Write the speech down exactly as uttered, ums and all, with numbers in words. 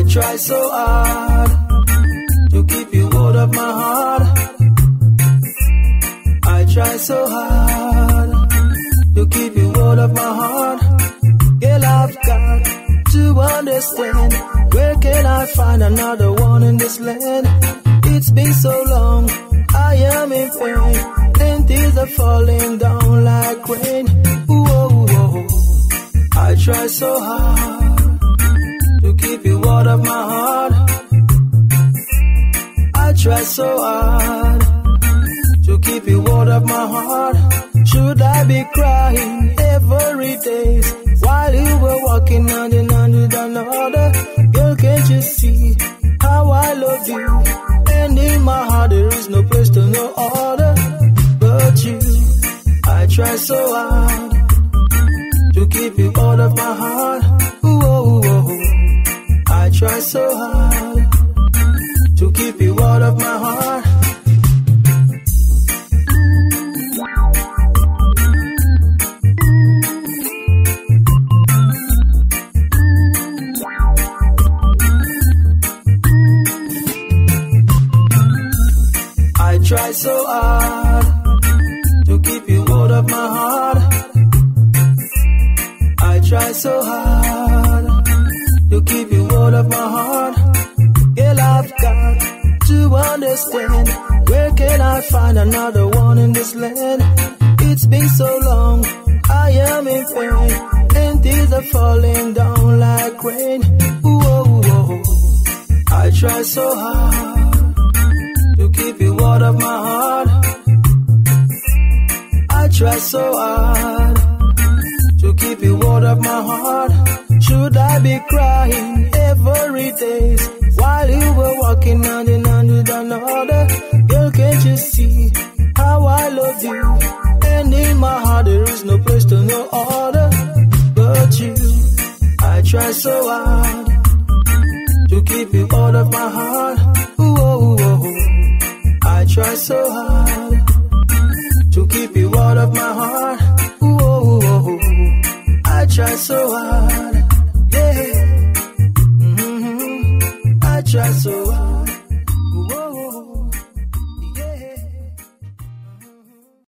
try so hard to keep you out of my heart. I try so hard to keep you out of my heart. Girl, I've got to understand, where can I find another one in this land? It's been so long, I am in pain, and tears are falling down like rain. Whoa, whoa. I try so hard to keep you out of my heart. I try so hard to keep you out of my heart. Should I be crying every day while you were walking hand in hand with another? Girl, can't you see how I love you? And in my heart there is no place to no other but you. I try so hard to keep you out of my heart. Whoa, whoa. I try so hard to keep you out of my heart. I try so hard to keep you out of my heart. I try so hard to keep you out of my heart. Girl, I've got to understand, where can I find another one in this land? It's been so long, I am in pain, and tears are falling down like rain. Whoa, whoa. I try so hard to keep you out of my heart. I try so hard to keep you out of my heart. Should I be crying every day while you were walking hand in hand with another? Girl, can't you see how I love you? And in my heart there is no place to no other.